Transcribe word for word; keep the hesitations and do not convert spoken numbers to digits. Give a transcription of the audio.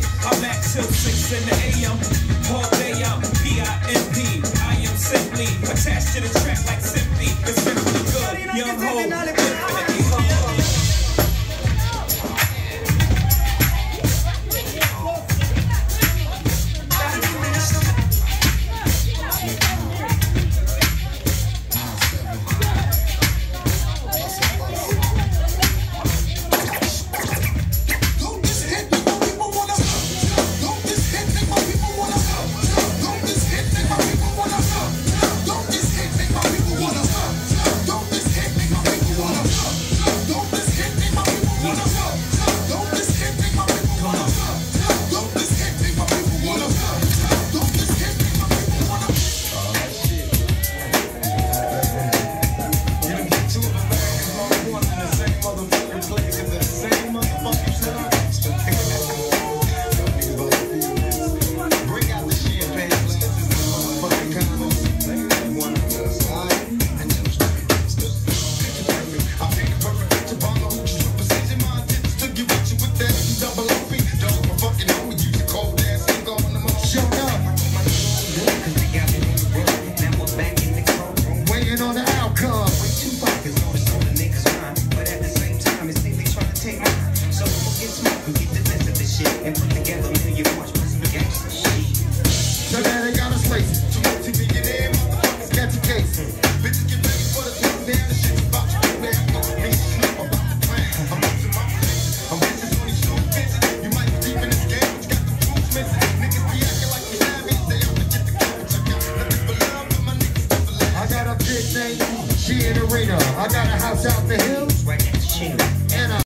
I'm at till six in the A M. All day I'm P I M P. I am simply attached to the track like simply. It's simply good. Young ho, infinitely humble. She in the arena. I got a house out the hills. Right next to Chino.